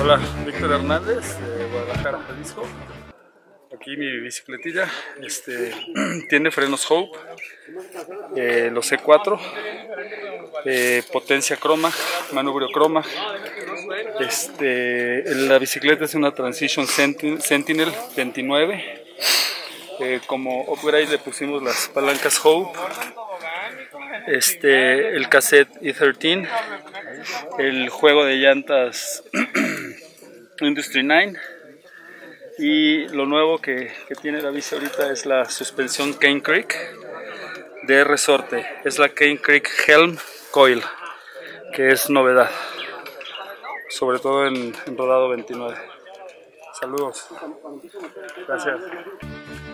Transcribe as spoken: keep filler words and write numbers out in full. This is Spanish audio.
Hola, Víctor Hernández de Guadalajara, Jalisco. Aquí mi bicicletilla, este, tiene frenos Hope, eh, los C cuatro, eh, potencia Croma, manubrio Croma. Este, la bicicleta es una Transition Sentinel veintinueve. Eh, como upgrade le pusimos las palancas Hope, este, el cassette E trece, el juego de llantas Industry nueve, y lo nuevo que, que tiene la bici ahorita es la suspensión Cane Creek de resorte. Es la Cane Creek Helm Coil, que es novedad, sobre todo en, en rodado veintinueve. Saludos, gracias.